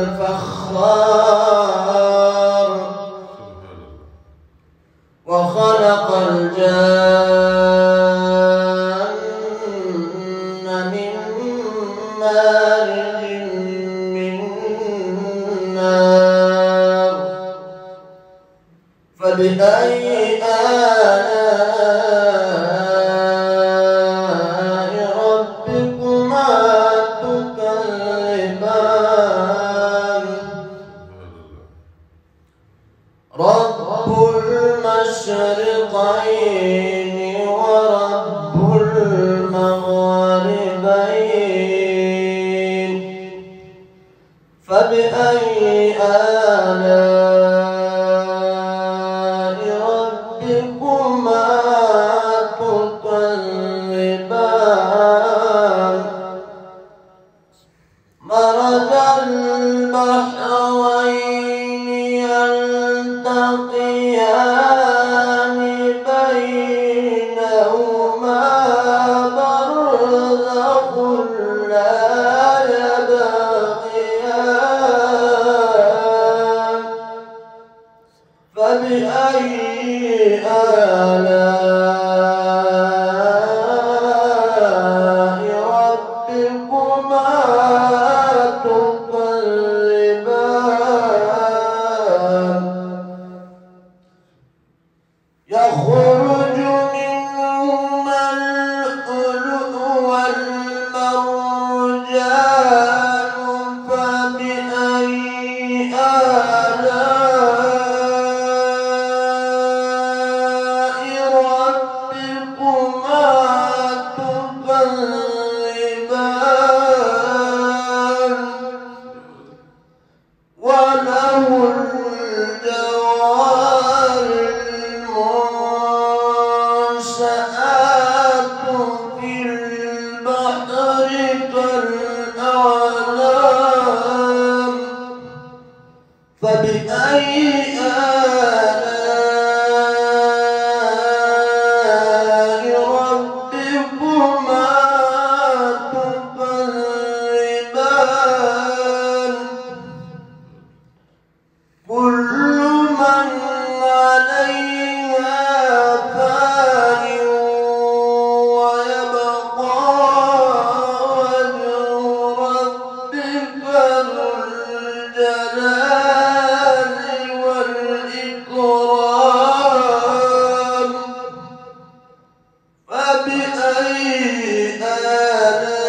الفخار وخلق الجان من مارج من نار فبأي آلاء ربكما تكذبان رب المشرقين ورب المغربين فبأي آلاء ربكما تكذبان مرج البحرين يلتقيان بينهما برزخ لا يبغيان فبأي آلاء ربكما تكذبان يخرج منهما اللؤلؤ والمرجان فبأي آلاء ربكما تكذبان وله الجوار المنشآت في البحر كالأعلام فبأي آلاء ربكما تكذبان كل من عليها فان ويبقى وجه ربك ذو الجلال والإكرام فبأي آلاء